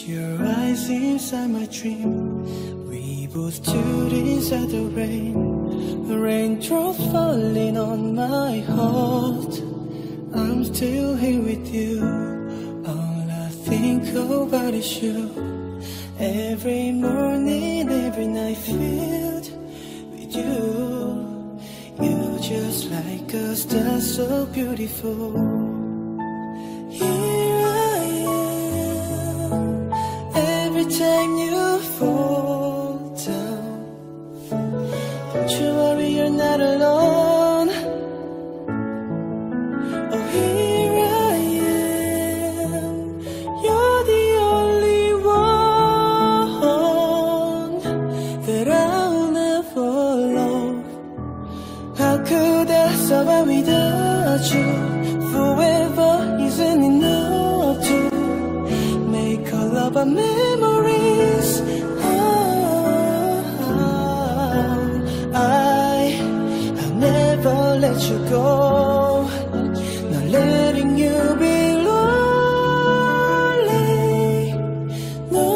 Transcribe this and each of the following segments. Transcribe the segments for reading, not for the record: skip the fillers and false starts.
your eyes inside my dream. We both stood inside the rain, raindrops falling on my heart. I'm still here with you. All I think about is you. Every morning, every night filled with you. You just like a star, so beautiful. Here I am. Every time you fall down, don't you worry, you're not alone. Oh, here I am. You're the only one that I'll never love. How could I survive without you? Forever isn't enough to make all of our memories. I'll never let you go. Not letting you be lonely. No,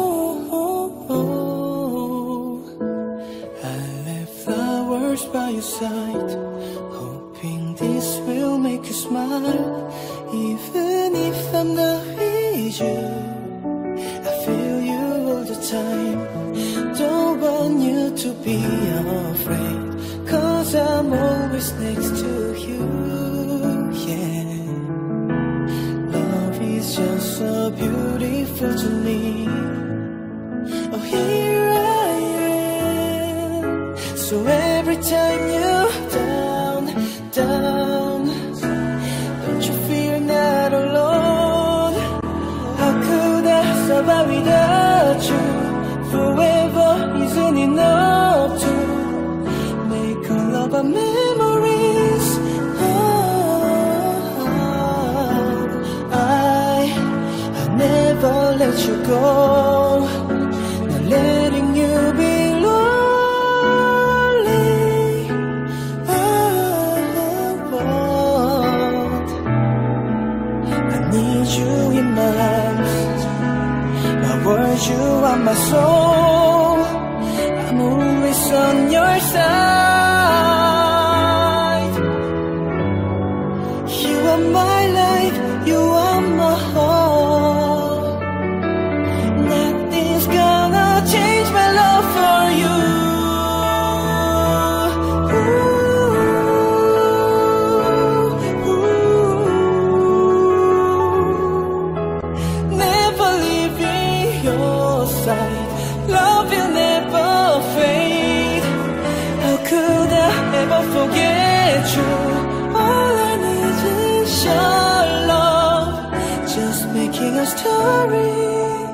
I left flowers by your side, hoping this will make you smile. Even if I'm not with you, I feel you all the time. Don't want you to be afraid, 'cause I'm always next to you, yeah. Love is just so beautiful to me. Oh, here I am. So every time you're down, don't you feel not alone? How could I survive without you? Forever isn't enough to make all of our memories. I'll never let you go. Not letting you be lonely. I need you in my arms, my words, you are my soul. I'm always on your side. You are my life, you are my heart. Nothing's gonna change my love for you. Never leaving your side. Love will never fade. How could I ever forget you? All I need is your love, just making a story.